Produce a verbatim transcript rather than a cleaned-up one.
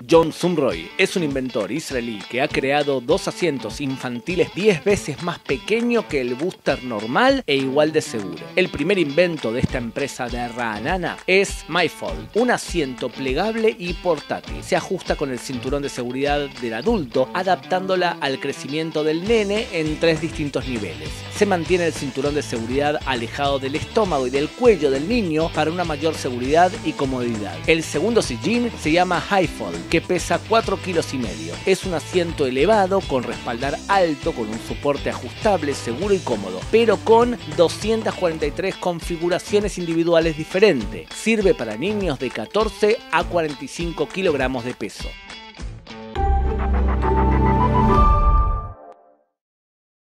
John Sumroy es un inventor israelí que ha creado dos asientos infantiles diez veces más pequeños que el booster normal e igual de seguro. El primer invento de esta empresa de Ra'anana es MyFold, un asiento plegable y portátil. Se ajusta con el cinturón de seguridad del adulto, adaptándola al crecimiento del nene en tres distintos niveles. Se mantiene el cinturón de seguridad alejado del estómago y del cuello del niño para una mayor seguridad y comodidad. El segundo sillín se llama HighFold, que pesa cuatro kilos y medio. Es un asiento elevado con respaldar alto, con un soporte ajustable, seguro y cómodo, pero con doscientas cuarenta y tres configuraciones individuales diferentes. Sirve para niños de catorce a cuarenta y cinco kilogramos de peso.